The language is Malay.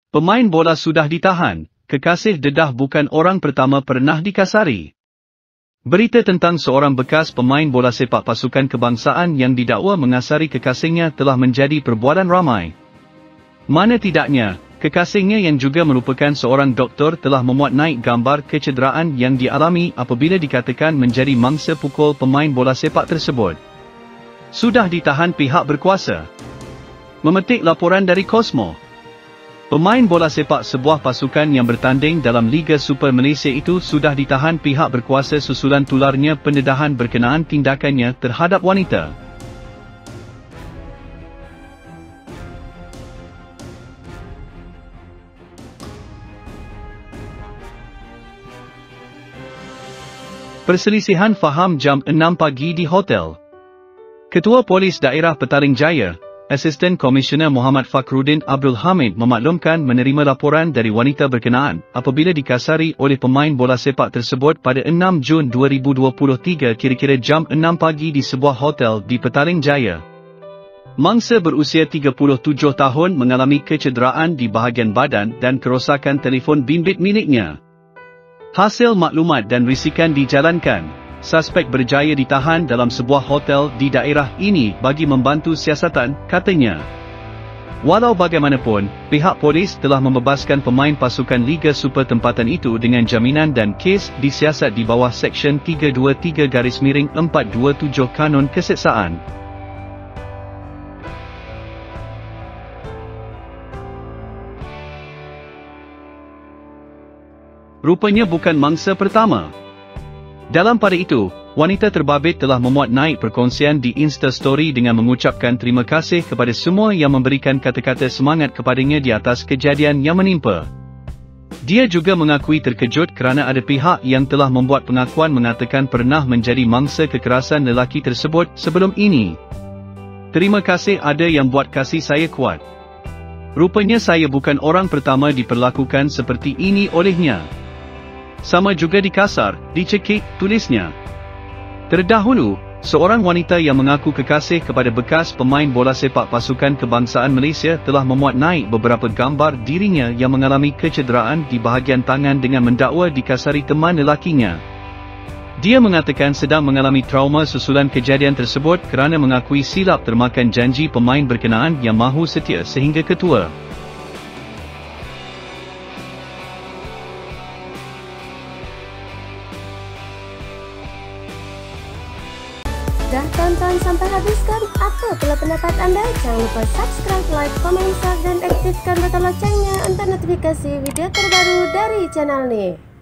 Pemain bola sudah ditahan, kekasih dedah bukan orang pertama pernah dikasari. Berita tentang seorang bekas pemain bola sepak pasukan kebangsaan yang didakwa mengasari kekasihnya telah menjadi perbualan ramai. Mana tidaknya, kekasihnya yang juga merupakan seorang doktor telah memuat naik gambar kecederaan yang dialami apabila dikatakan menjadi mangsa pukul pemain bola sepak tersebut. Sudah ditahan pihak berkuasa. Memetik laporan dari Cosmo. Pemain bola sepak sebuah pasukan yang bertanding dalam Liga Super Malaysia itu sudah ditahan pihak berkuasa susulan tularnya pendedahan berkenaan tindakannya terhadap wanita. Perselisihan faham jam 6 pagi di hotel. Ketua Polis Daerah Petaling Jaya, Asisten Komisioner Muhammad Fakhruddin Abdul Hamid memaklumkan menerima laporan dari wanita berkenaan apabila dikasari oleh pemain bola sepak tersebut pada 6 Jun 2023 kira-kira jam 6 pagi di sebuah hotel di Petaling Jaya. Mangsa berusia 37 tahun mengalami kecederaan di bahagian badan dan kerosakan telefon bimbit miliknya. Hasil maklumat dan risikan dijalankan, suspek berjaya ditahan dalam sebuah hotel di daerah ini bagi membantu siasatan, katanya. Walau bagaimanapun, pihak polis telah membebaskan pemain pasukan Liga Super tempatan itu dengan jaminan dan kes disiasat di bawah Seksyen 323-427 Kanun Keseksaan. Rupanya bukan mangsa pertama. Dalam pada itu, wanita terbabit telah memuat naik perkongsian di Instastory dengan mengucapkan terima kasih kepada semua yang memberikan kata-kata semangat kepadanya di atas kejadian yang menimpa. Dia juga mengakui terkejut kerana ada pihak yang telah membuat pengakuan mengatakan pernah menjadi mangsa kekerasan lelaki tersebut sebelum ini. Terima kasih ada yang buat kasih saya kuat. Rupanya saya bukan orang pertama diperlakukan seperti ini olehnya. Sama juga dikasar, dicekik, tulisnya. Terdahulu, seorang wanita yang mengaku kekasih kepada bekas pemain bola sepak pasukan kebangsaan Malaysia telah memuat naik beberapa gambar dirinya yang mengalami kecederaan di bahagian tangan dengan mendakwa dikasari teman lelakinya. Dia mengatakan sedang mengalami trauma susulan kejadian tersebut kerana mengakui silap termakan janji pemain berkenaan yang mahu setia sehingga ketua. Dah tonton sampai habis kan? Apa pula pendapat anda? Jangan lupa subscribe, like, komen, share dan aktifkan butang loncengnya untuk notifikasi video terbaru dari channel ni.